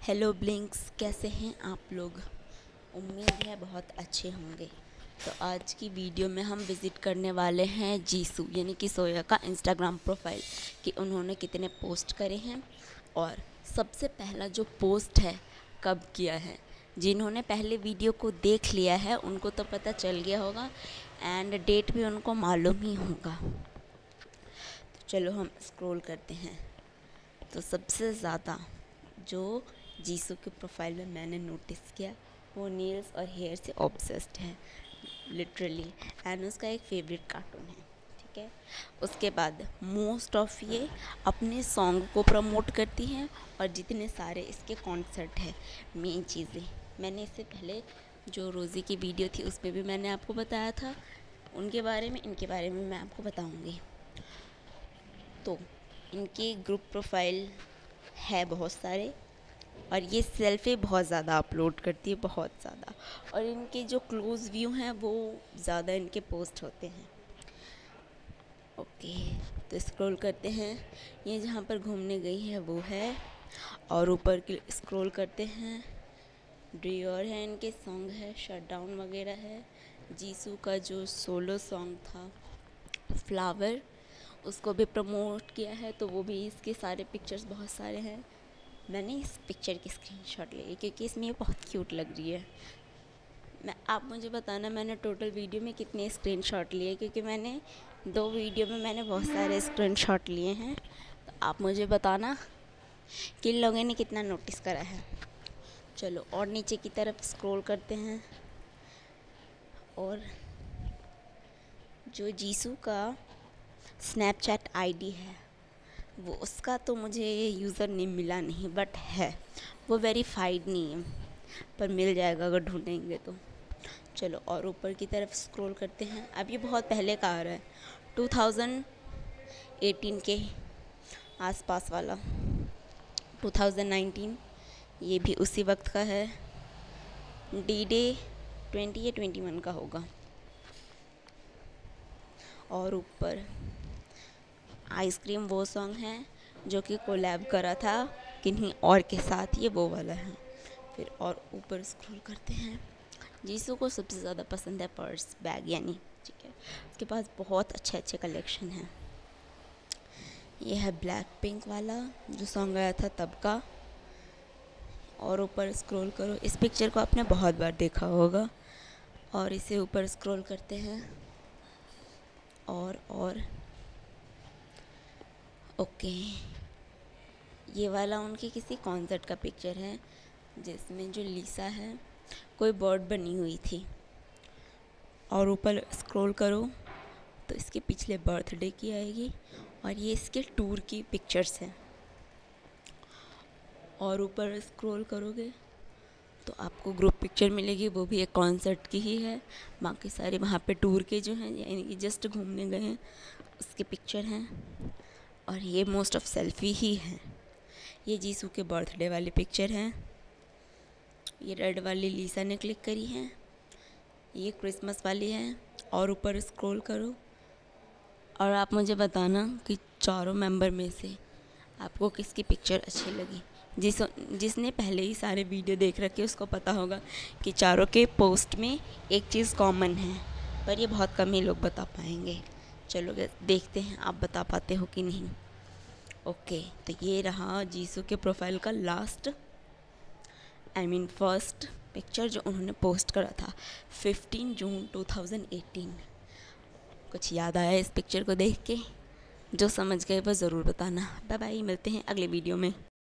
Hello blinks, कैसे हैं आप लोग। उम्मीद है बहुत अच्छे होंगे। तो आज की वीडियो में हम विज़िट करने वाले हैं जीसू यानी कि सोया का इंस्टाग्राम प्रोफाइल कि उन्होंने कितने पोस्ट करे हैं और सबसे पहला जो पोस्ट है कब किया है। जिन्होंने पहले वीडियो को देख लिया है उनको तो पता चल गया होगा एंड डेट भी उनको मालूम ही होगा। तो चलो हम स्क्रॉल करते हैं। तो सबसे ज़्यादा जो जीसू के प्रोफाइल में मैंने नोटिस किया वो नील्स और हेयर से ऑब्सेस्ड है लिटरली, एंड उसका एक फेवरेट कार्टून है। ठीक है, उसके बाद मोस्ट ऑफ ये अपने सॉन्ग को प्रमोट करती हैं और जितने सारे इसके कॉन्सर्ट है। मेन चीज़ें मैंने इससे पहले जो रोज़ी की वीडियो थी उसमें भी मैंने आपको बताया था उनके बारे में, इनके बारे में मैं आपको बताऊँगी। तो इनके ग्रुप प्रोफाइल है बहुत सारे और ये सेल्फी बहुत ज़्यादा अपलोड करती है, बहुत ज़्यादा, और इनके जो क्लोज़ व्यू हैं वो ज़्यादा इनके पोस्ट होते हैं। ओके, तो स्क्रॉल करते हैं। ये जहाँ पर घूमने गई है वो है, और ऊपर स्क्रॉल करते हैं डियोर है, इनके सॉन्ग है, शटडाउन वगैरह है। जीसू का जो सोलो सॉन्ग था फ्लावर उसको भी प्रमोट किया है, तो वो भी इसके सारे पिक्चर्स बहुत सारे हैं। मैंने इस पिक्चर की स्क्रीनशॉट ली क्योंकि इसमें ये बहुत क्यूट लग रही है। आप मुझे बताना मैंने टोटल वीडियो में कितने स्क्रीनशॉट लिए, क्योंकि मैंने 2 वीडियो में मैंने बहुत सारे स्क्रीनशॉट लिए हैं। तो आप मुझे बताना किन लोगों ने कितना नोटिस करा है। चलो और नीचे की तरफ स्क्रॉल करते हैं, और जो जीसू का स्नैपचैट आईडी है वो उसका तो मुझे यूज़र नेम मिला नहीं, बट है वो वेरीफाइड नहीं है, पर मिल जाएगा अगर ढूंढेंगे तो। चलो और ऊपर की तरफ स्क्रॉल करते हैं। अब ये बहुत पहले का आ रहा है, 2018 के आसपास वाला, 2019, ये भी उसी वक्त का है। D-Day 20 या 21 का होगा। और ऊपर आइसक्रीम वो सॉन्ग है जो कि कोलैब करा था किन्हीं और के साथ, ये वो वाला है। फिर और ऊपर स्क्रॉल करते हैं। जीसू को सबसे ज़्यादा पसंद है पर्स बैग यानी, ठीक है, उसके पास बहुत अच्छे अच्छे कलेक्शन हैं। ये है ब्लैक पिंक वाला जो सॉन्ग आया था तब का। और ऊपर स्क्रॉल करो, इस पिक्चर को आपने बहुत बार देखा होगा। और इसे ऊपर स्क्रॉल करते हैं और ओके, ये वाला उनके किसी कॉन्सर्ट का पिक्चर है जिसमें जो लीसा है कोई बर्ड बनी हुई थी। और ऊपर स्क्रॉल करो तो इसके पिछले बर्थडे की आएगी, और ये इसके टूर की पिक्चर्स हैं। और ऊपर स्क्रॉल करोगे तो आपको ग्रुप पिक्चर मिलेगी, वो भी एक कॉन्सर्ट की ही है। बाकी सारे वहाँ पे टूर के जो हैं यानी कि जस्ट घूमने गए हैं उसके पिक्चर हैं। और ये मोस्ट ऑफ सेल्फी ही है। ये जीसू के बर्थडे वाली पिक्चर हैं, ये रेड वाली लीसा ने क्लिक करी है, ये क्रिसमस वाली है। और ऊपर स्क्रॉल करो और आप मुझे बताना कि चारों मेंबर में से आपको किसकी पिक्चर अच्छी लगी। जिसने पहले ही सारे वीडियो देख रखे उसको पता होगा कि चारों के पोस्ट में एक चीज़ कॉमन है, पर ये बहुत कम ही लोग बता पाएंगे। चलो देखते हैं आप बता पाते हो कि नहीं। ओके, तो ये रहा जीसू के प्रोफाइल का लास्ट फर्स्ट पिक्चर जो उन्होंने पोस्ट करा था 15 जून 2018। कुछ याद आया इस पिक्चर को देख के? जो समझ गए वो ज़रूर बताना। बाय बाय, मिलते हैं अगले वीडियो में।